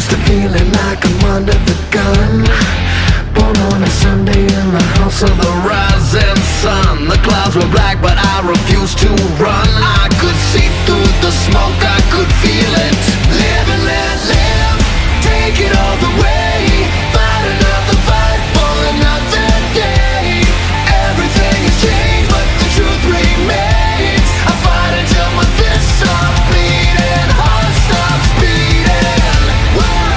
used to feeling like I'm under the gun. Born on a Sunday in the house of the rising sun. The clouds were black but I refused to run. I could see through the smoke, I could feel it. Live and let live, take it all the way. Fight another fight for another day. Everything has changed but the truth remains. I fight until my fists stop bleeding, heart stops beating. Whoa.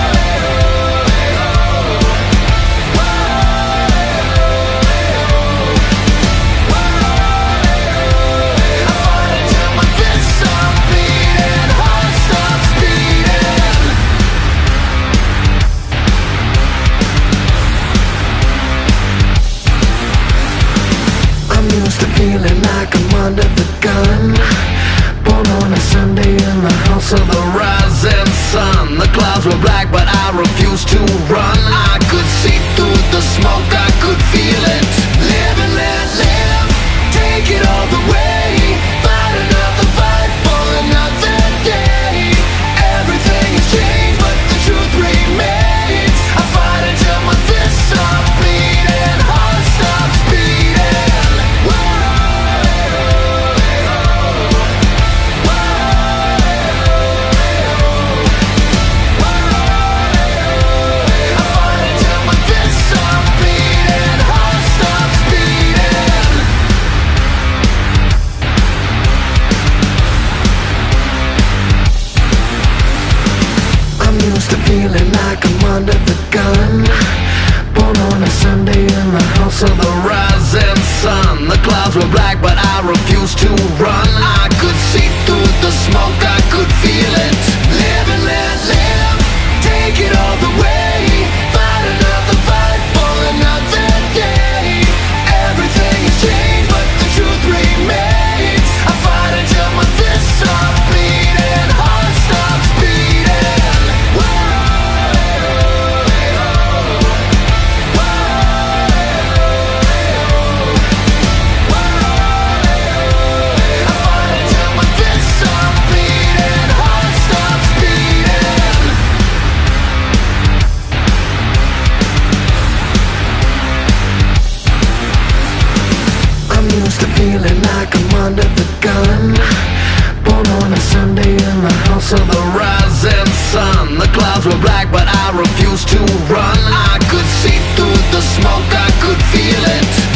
Feeling like I'm under the gun. Born on a Sunday in the house of the rising sun. The clouds were black but I refused to run. I could see through the smoke, I could feel it. Live and let live, take it all the way. Fight another fight for another day. Everything has changed but the truth remains. I fight until my fists stop bleeding, heart stops beating. Whoa. Used to feeling like I'm under the gun. Born on a Sunday in the house of the rising sun. The clouds were black but I refused to run. I could see through the smoke, I could feel it. Live and let live, take it all the way. Fight another fight for another day. Everything has changed but the truth remains. I fight until my fists stop bleeding, heart stops beating. Used to feeling like I'm under the gun. Born on a Sunday in the house of the rising sun. The clouds were black but I refused to run. I could see through the smoke, I could feel it.